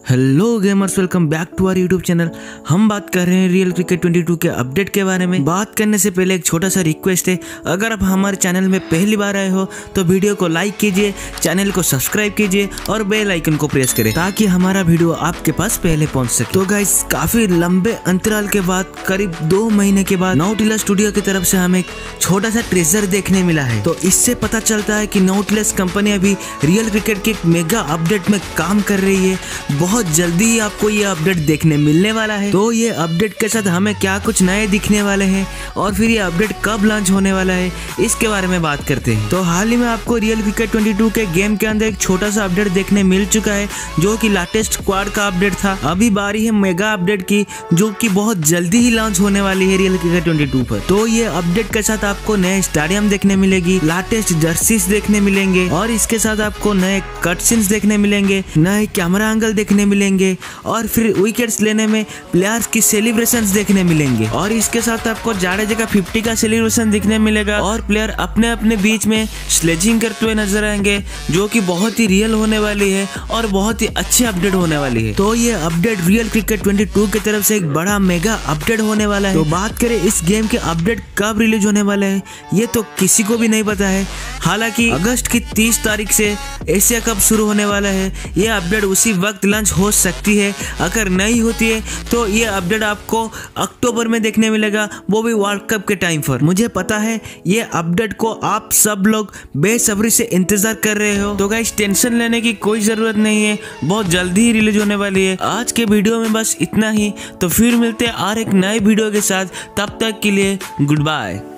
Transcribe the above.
Hello gamers, welcome back to our YouTube channel. हम बात कर रहे हैं रियल क्रिकेट 22 के अपडेट के बारे में। बात करने से पहले एक छोटा सा रिक्वेस्ट है, अगर आप हमारे चैनल में पहली बार आए हो तो वीडियो को लाइक कीजिए, चैनल को सब्सक्राइब कीजिए और बेल आइकन को प्रेस करें ताकि हमारा वीडियो आपके पास पहले पहुंच सके। तो गाइस, काफी लंबे अंतराल के बाद करीब 2 महीने के बाद नाउटिलस स्टूडियो की तरफ से हमें एक छोटा सा ट्रेजर देखने मिला है। तो इससे पता चलता है कि नाउटिलस कंपनी अभी रियल क्रिकेट के एक मेगा अपडेट में काम कर रही है। बहुत जल्दी ही आपको ये अपडेट देखने मिलने वाला है। तो ये अपडेट के साथ हमें क्या कुछ नए दिखने वाले हैं और फिर ये अपडेट कब लॉन्च होने वाला है, इसके बारे में बात करते हैं। तो हाल ही में आपको रियल क्रिकेट 22 के गेम के अंदर एक छोटा सा अपडेट देखने मिल चुका है, जो कि लेटेस्ट स्क्वाड का अपडेट था। अभी बारी है मेगा अपडेट की, जो कि बहुत जल्दी ही लॉन्च होने वाली है रियल क्रिकेट 22 पर। तो ये अपडेट के साथ आपको नए स्टेडियम देखने मिलेगी, लेटेस्ट जर्सीज देखने मिलेंगे और इसके साथ आपको नए कट सीन्स देखने मिलेंगे, नए कैमरा एंगल देखने मिलेंगे और फिर विकेट्स लेने में प्लेयर्स की सेलिब्रेशंस देखने मिलेंगे। और इसके साथ आपको जाडेजा का 50 का सेलिब्रेशन दिखने मिलेगा और प्लेयर अपने अपने बीच में स्लेजिंग करते हुए नजर आएंगे, जो कि बहुत ही रियल होने वाली है और बहुत ही अच्छी अपडेट होने वाली है। तो ये अपडेट रियल क्रिकेट 22 की तरफ से एक बड़ा मेगा अपडेट होने वाला है। तो बात करें इस गेम के अपडेट कब रिलीज होने वाला है, ये तो किसी को भी नहीं पता है। हालांकि अगस्त की 30 तारीख से एशिया कप शुरू होने वाला है। ये अपडेट उसी वक्त लॉन्च हो सकती है। अगर नहीं होती है तो ये अपडेट आपको अक्टूबर में देखने मिलेगा, वो भी वर्ल्ड कप के टाइम पर। मुझे पता है ये अपडेट को आप सब लोग बेसब्री से इंतजार कर रहे हो। तो गाइस, टेंशन लेने की कोई जरूरत नहीं है, बहुत जल्दी ही रिलीज होने वाली है। आज के वीडियो में बस इतना ही। तो फिर मिलते हैं और एक नए वीडियो के साथ। तब तक के लिए गुड बाय।